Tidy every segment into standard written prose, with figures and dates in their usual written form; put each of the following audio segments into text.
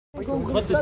Смотрите,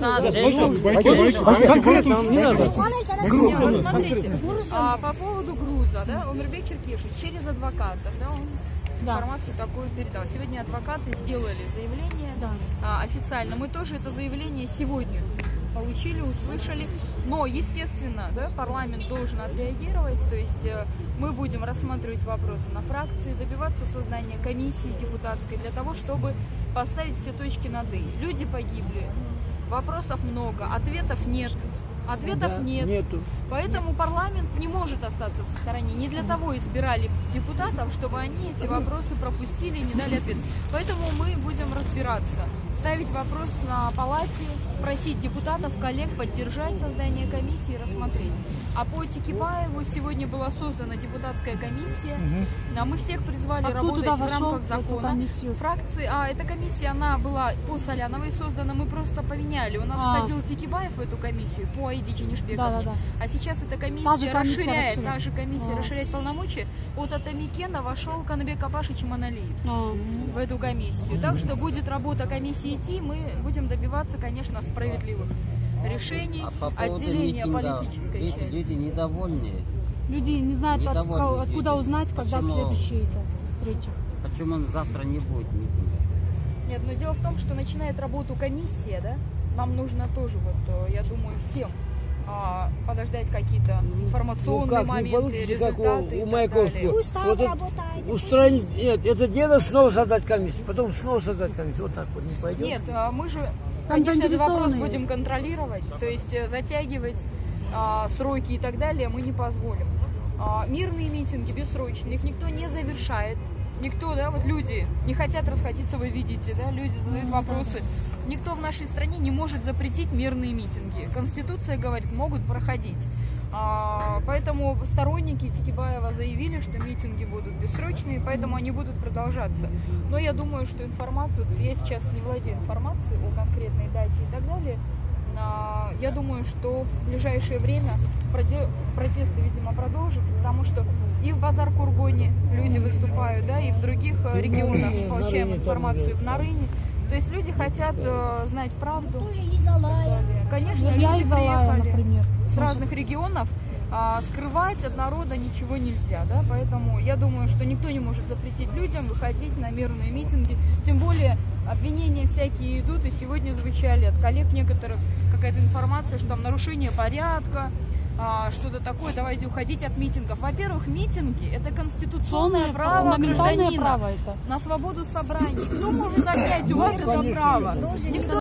по поводу груза, да, Омирбек Черкешев через адвоката, да, он информацию такую передал. Сегодня адвокаты сделали заявление официально. Мы тоже это заявление сегодня получили, услышали. Но, естественно, да, парламент должен отреагировать. То есть мы будем рассматривать вопросы на фракции, добиваться создания комиссии депутатской для того, чтобы поставить все точки над «и». Люди погибли, вопросов много, ответов нет. Ответов нету. Поэтому парламент не может остаться в стороне. Не для того избирали депутатов, чтобы они эти вопросы пропустили и не дали ответ. Поэтому мы будем разбираться, ставить вопрос на палате, просить депутатов, коллег поддержать создание комиссии и рассмотреть. А по Текебаеву сегодня была создана депутатская комиссия. Мы всех призвали работать в рамках закона. Фракции, эта комиссия, она была по Соляновой создана, мы просто поменяли. У нас входил Текебаев в эту комиссию по Аиде Ченишбековне. А сейчас эта комиссия расширяет, расширяет полномочия. От Атамикена вошел Канабек Апашич Иманалиев в эту комиссию. Так что будет работа комиссии идти, мы будем добиваться, конечно, справедливых решений, отделения политической части. Люди недовольны. Люди не знают, откуда узнать, когда следующая встреча. Почему завтра не будет митинга? Нет, но дело в том, что начинает работу комиссия, да? Нам нужно тоже, вот, я думаю, всем подождать какие-то информационные моменты, результаты у Маяковского. Пусть вот устранить, нет, это дело снова создать комиссию, потом снова создать комиссию, вот так вот не пойдет. Нет, мы же, конечно, этот вопрос будем контролировать, то есть затягивать сроки и так далее мы не позволим. Мирные митинги, бессрочные, их никто не завершает. Никто, да, вот люди не хотят расходиться, вы видите, да, люди задают вопросы. Никто в нашей стране не может запретить мирные митинги. Конституция говорит, могут проходить. Поэтому сторонники Текебаева заявили, что митинги будут бессрочные, поэтому они будут продолжаться. Но я думаю, что информацию, я сейчас не владею информацией о конкретной дате и так далее, я думаю, что в ближайшее время протесты, видимо, продолжатся, потому что и в Базар-Кургоне люди выступают, да, и в других регионах получаем информацию в Нарыне. То есть люди хотят знать правду. Конечно, люди приехали с разных регионов, скрывать от народа ничего нельзя, да, поэтому я думаю, что никто не может запретить людям выходить на мирные митинги, тем более обвинения всякие идут, и сегодня звучали от коллег некоторых какая-то информация, что там нарушение порядка, что-то такое, давайте уходить от митингов. Во-первых, митинги – это конституционное право гражданина на свободу собраний. Кто может отнять у вас это право? Никто